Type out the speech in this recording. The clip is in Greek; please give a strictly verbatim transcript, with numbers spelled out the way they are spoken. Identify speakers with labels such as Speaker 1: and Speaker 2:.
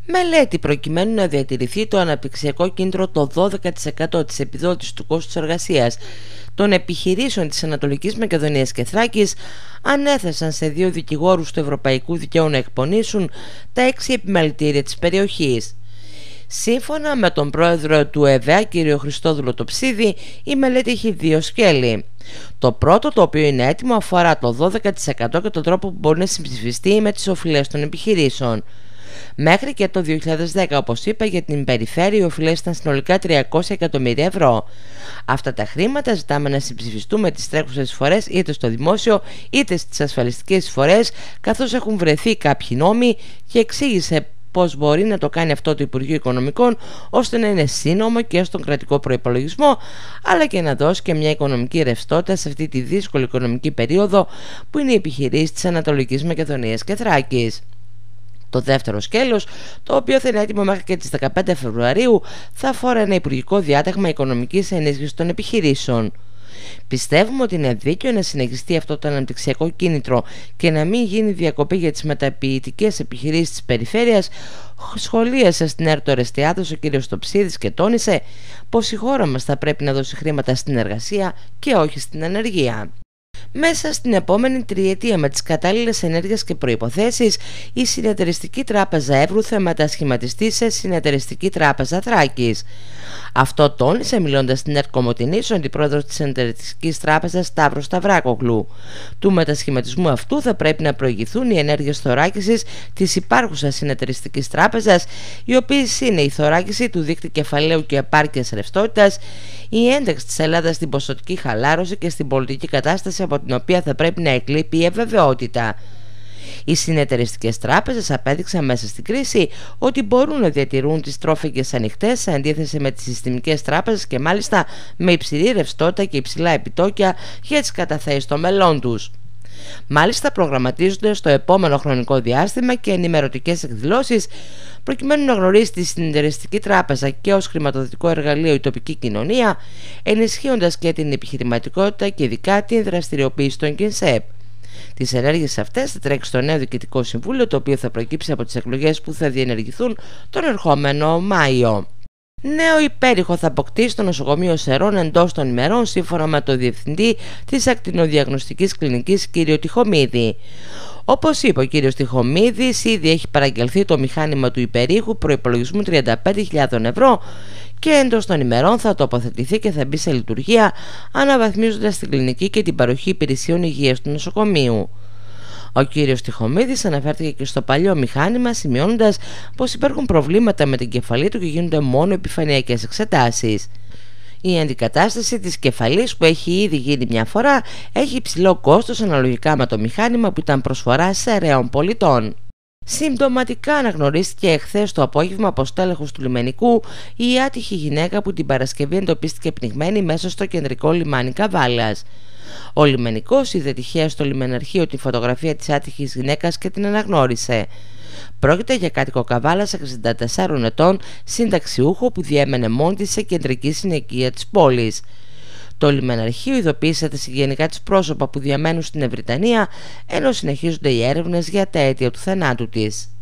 Speaker 1: Μελέτη προκειμένου να διατηρηθεί το αναπτυξιακό κίνητρο το δώδεκα τοις εκατό της επιδότησης του κόστους εργασίας των επιχειρήσεων της Ανατολικής Μακεδονίας και Θράκης ανέθεσαν σε δύο δικηγόρους του Ευρωπαϊκού Δικαίου να εκπονήσουν τα έξι επιμελητήρια της περιοχής. Σύμφωνα με τον πρόεδρο του ΕΒΑ, κ. Χριστόδουλο Τοψίδη, η μελέτη έχει δύο σκέλη. Το πρώτο, το οποίο είναι έτοιμο, αφορά το δώδεκα τοις εκατό και τον τρόπο που μπορεί να συμψηφιστεί με τις οφειλές των επιχειρήσεων. Μέχρι και το δύο χιλιάδες δέκα, όπως είπα, για την περιφέρεια οι οφειλές ήταν συνολικά τριακόσια εκατομμύρια ευρώ. Αυτά τα χρήματα ζητάμε να συμψηφιστούμε τις τρέχουσες εισφορές είτε στο δημόσιο είτε στις ασφαλιστικές εισφορές, καθώς έχουν βρεθεί κάποιοι νόμοι, και εξήγησε πώς μπορεί να το κάνει αυτό το Υπουργείο Οικονομικών ώστε να είναι σύνομο και στον κρατικό προϋπολογισμό, αλλά και να δώσει και μια οικονομική ρευστότητα σε αυτή τη δύσκολη οικονομική περίοδο που είναι οι επιχειρήσεις της Ανατολικής Μακεδονίας και Θράκης. Το δεύτερο σκέλος, το οποίο θα είναι έτοιμο μέχρι και τις δεκαπέντε Φεβρουαρίου, θα αφορά ένα υπουργικό διάταγμα οικονομικής ενίσχυσης των επιχειρήσεων. Πιστεύουμε ότι είναι δίκαιο να συνεχιστεί αυτό το αναπτυξιακό κίνητρο και να μην γίνει διακοπή για τις μεταποιητικές επιχειρήσεις της περιφέρειας, σχολίασε στην ΕΡΤ Ορεστιάδος ο κ. Τοψίδης και τόνισε πως η χώρα μας θα πρέπει να δώσει χρήματα στην εργασία και όχι στην ανεργία. Μέσα στην επόμενη τριετία, με τις κατάλληλες ενέργειες και προϋποθέσεις, η Συνεταιριστική Τράπεζα Εύρου θα μετασχηματιστεί σε Συνεταιριστική Τράπεζα Θράκης. Αυτό τόνισε μιλώντας στην ΕΡΤ Κομοτηνής ο αντιπρόεδρος της Συνεταιριστικής Τράπεζας Σταύρος Σταυράκογλου. Του μετασχηματισμού αυτού θα πρέπει να προηγηθούν οι ενέργειες θωράκισης της υπάρχουσας Συνεταιριστικής Τράπεζας, οι οποίες είναι η θωράκιση του δείκτη κεφαλαίου και επάρκειας ρευστότητας, η ένταξη της Ελλάδας στην ποσοτική χαλάρωση και στην πολιτική κατάσταση από την οποία θα πρέπει να εκλείπει η αβεβαιότητα. Οι συνεταιριστικές τράπεζες απέδειξαν μέσα στην κρίση ότι μπορούν να διατηρούν τις τρόφιγγες ανοιχτές σε αντίθεση με τις συστημικές τράπεζες και μάλιστα με υψηλή ρευστότητα και υψηλά επιτόκια για τις καταθέσεις των μελών τους. Μάλιστα προγραμματίζονται στο επόμενο χρονικό διάστημα και ενημερωτικές εκδηλώσεις προκειμένου να γνωρίσει τη Συνεταιριστική Τράπεζα και ως χρηματοδοτικό εργαλείο η τοπική κοινωνία, ενισχύοντας και την επιχειρηματικότητα και ειδικά την δραστηριοποίηση των ΚΙΝΣΕΠ. Τις ενέργειες αυτές θα τρέξει στο νέο Διοικητικό Συμβούλιο, το οποίο θα προκύψει από τις εκλογές που θα διενεργηθούν τον ερχόμενο Μάιο. Νέο υπέρηχο θα αποκτήσει το νοσοκομείο Σερών εντός των ημερών, σύμφωνα με το διευθυντή της ακτινοδιαγνωστικής κλινικής κ. Τυχομίδη. Όπως είπε ο κ. Τυχομίδης, ήδη έχει παραγγελθεί το μηχάνημα του υπερήχου προϋπολογισμού τριάντα πέντε χιλιάδες ευρώ και εντός των ημερών θα τοποθετηθεί και θα μπει σε λειτουργία, αναβαθμίζοντας την κλινική και την παροχή υπηρεσιών υγείας του νοσοκομείου. Ο κύριος Τυχομίδης αναφέρθηκε και στο παλιό μηχάνημα, σημειώνοντας πως υπάρχουν προβλήματα με την κεφαλή του και γίνονται μόνο επιφανειακές εξετάσεις. Η αντικατάσταση της κεφαλής, που έχει ήδη γίνει μια φορά, έχει υψηλό κόστος αναλογικά με το μηχάνημα που ήταν προσφορά σε αρέων πολιτών. Συμπτωματικά αναγνωρίστηκε εχθές το απόγευμα από στέλεχος του λιμενικού η άτυχη γυναίκα που την Παρασκευή εντοπίστηκε πνιγμένη μέσα στο κεντρικό λιμάνι Καβάλας. Ο λιμενικός είδε τυχαία στο λιμεναρχείο τη φωτογραφία της άτυχης γυναίκας και την αναγνώρισε. Πρόκειται για κάτοικο Καβάλας εξήντα τεσσάρων ετών, συνταξιούχο που διέμενε μόνη της σε κεντρική συνοικία της πόλης. Το λιμεναρχείο ειδοποίησε τα συγγενικά της πρόσωπα που διαμένουν στην Ευρυτανία, ενώ συνεχίζονται οι έρευνες για τα αίτια του θανάτου της.